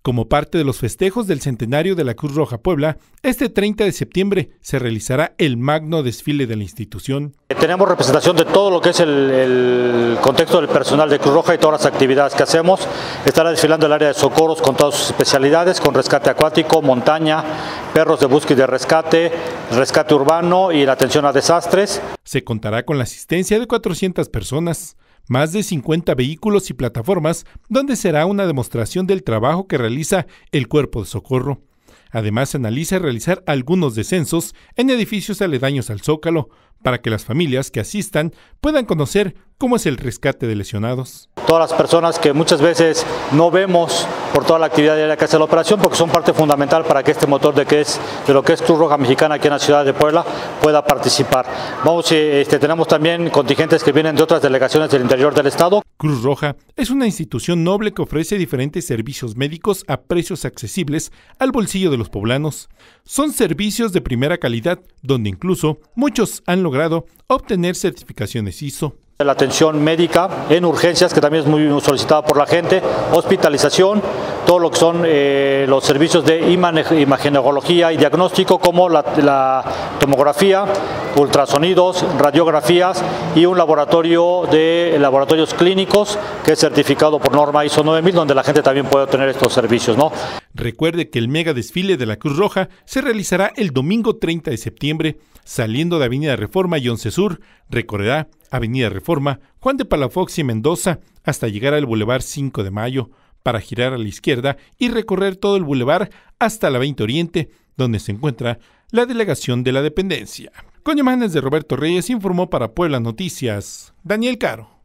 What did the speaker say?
Como parte de los festejos del centenario de la Cruz Roja Puebla, este 30 de septiembre se realizará el magno desfile de la institución. Tenemos representación de todo lo que es el contexto del personal de Cruz Roja y todas las actividades que hacemos. Estará desfilando el área de socorros con todas sus especialidades, con rescate acuático, montaña, perros de búsqueda y de rescate, rescate urbano y la atención a desastres. Se contará con la asistencia de 400 personas. Más de 50 vehículos y plataformas, donde será una demostración del trabajo que realiza el Cuerpo de Socorro. Además, se analiza realizar algunos descensos en edificios aledaños al Zócalo, para que las familias que asistan puedan conocer cómo es el rescate de lesionados. Todas las personas que muchas veces no vemos por toda la actividad diaria que hace la operación, porque son parte fundamental para que este motor de lo que es Cruz Roja Mexicana aquí en la ciudad de Puebla pueda participar. Tenemos también contingentes que vienen de otras delegaciones del interior del estado. Cruz Roja es una institución noble que ofrece diferentes servicios médicos a precios accesibles al bolsillo de los poblanos. Son servicios de primera calidad, donde incluso muchos han logrado obtener certificaciones ISO. La atención médica en urgencias, que también es muy solicitada por la gente, hospitalización, todo lo que son los servicios de imagenología y diagnóstico, como la tomografía, ultrasonidos, radiografías y un laboratorio de laboratorios clínicos que es certificado por norma ISO 9000, donde la gente también puede obtener estos servicios, ¿no? Recuerde que el mega desfile de la Cruz Roja se realizará el domingo 30 de septiembre, saliendo de Avenida Reforma y 11 Sur, recorrerá Avenida Reforma, Juan de Palafox y Mendoza, hasta llegar al Boulevard 5 de Mayo, para girar a la izquierda y recorrer todo el bulevar hasta la 20 Oriente, donde se encuentra la delegación de la dependencia. Con imágenes de Roberto Reyes, informó para Puebla Noticias, Daniel Caro.